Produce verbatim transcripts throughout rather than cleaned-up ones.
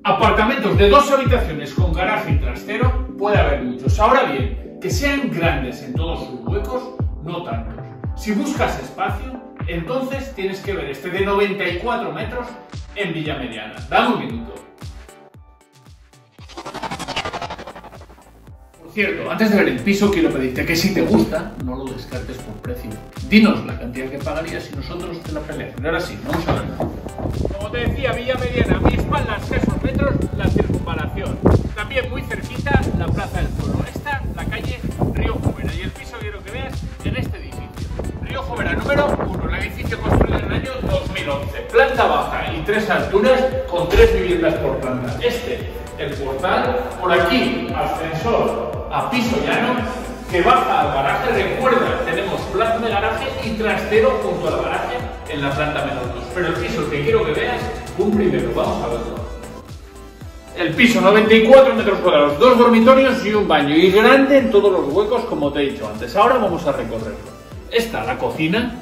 Apartamentos de dos habitaciones con garaje y trastero puede haber muchos. Ahora bien, que sean grandes en todos sus huecos, no tantos. Si buscas espacio, entonces tienes que ver este de noventa y cuatro metros en Villamediana. Dame un minuto. Por cierto, antes de ver el piso, quiero pedirte que si te gusta, no lo descartes por precio. Dinos la cantidad que pagarías y nosotros te la peleamos. Ahora sí, vamos a ver. Como te decía, Villamediana, a mi espalda, escasos metros, la circunvalación. También muy cerquita, la Plaza del Pueblo. Esta, la calle Río Jovera. Y el piso quiero que veas en este edificio. Río Jovera número uno, el edificio construido en el año dos mil once. Planta baja y tres alturas con tres viviendas por planta. Este, el portal, por aquí, ascensor a piso llano, que baja al garaje. Recuerda, tenemos plaza de garaje y trastero junto al garaje en la planta menos dos. Pero el piso que quiero que veas, un primero, vamos a verlo. El piso, noventa y cuatro metros cuadrados, dos dormitorios y un baño, y grande en todos los huecos, como te he dicho antes. Ahora vamos a recorrerlo. Esta, la cocina,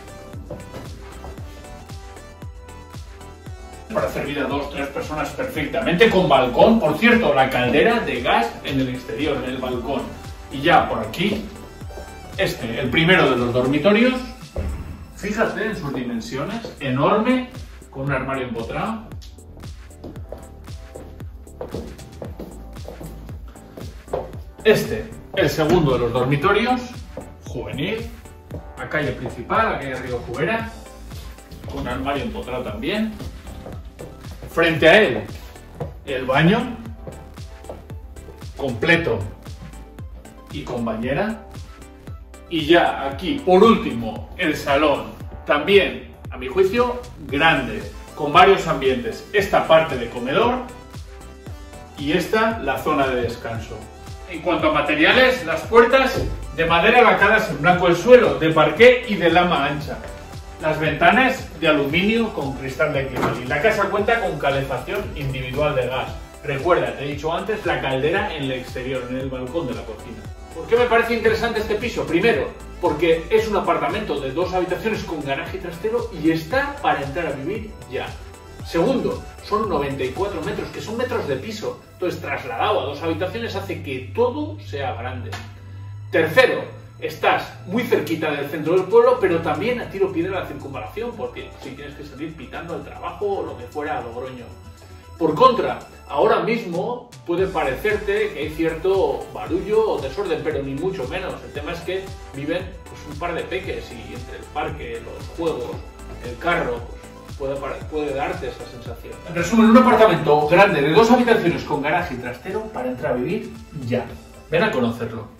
para servir a dos, tres personas perfectamente, con balcón. Por cierto, la caldera de gas en el exterior, en el balcón. Y ya por aquí, este, el primero de los dormitorios. Fíjate en sus dimensiones, enorme, con un armario empotrado. Este, el segundo de los dormitorios, juvenil, la calle principal, la calle Río Jovera, con un armario empotrado también. Frente a él, el baño, completo y con bañera. Y ya aquí, por último, el salón, también, a mi juicio, grande, con varios ambientes. Esta parte de comedor y esta, la zona de descanso. En cuanto a materiales, las puertas de madera lacadas en blanco, el suelo de parqué y de lama ancha. Las ventanas de aluminio con cristal de Climalit. La casa cuenta con calefacción individual de gas. Recuerda, te he dicho antes, la caldera en el exterior, en el balcón de la cocina. ¿Por qué me parece interesante este piso? Primero, porque es un apartamento de dos habitaciones con garaje y trastero y está para entrar a vivir ya. Segundo, son noventa y cuatro metros, que son metros de piso. Entonces, trasladado a dos habitaciones hace que todo sea grande. Tercero, estás muy cerquita del centro del pueblo, pero también a tiro pie de la circunvalación, porque si tienes que salir pitando al trabajo o lo que fuera a Logroño. Por contra, ahora mismo puede parecerte que hay cierto barullo o desorden, pero ni mucho menos. El tema es que viven pues, un par de peques y entre el parque, los juegos, el carro, pues, puede, puede darte esa sensación. En resumen, un apartamento grande de dos habitaciones con garaje y trastero para entrar a vivir ya. Ven a conocerlo.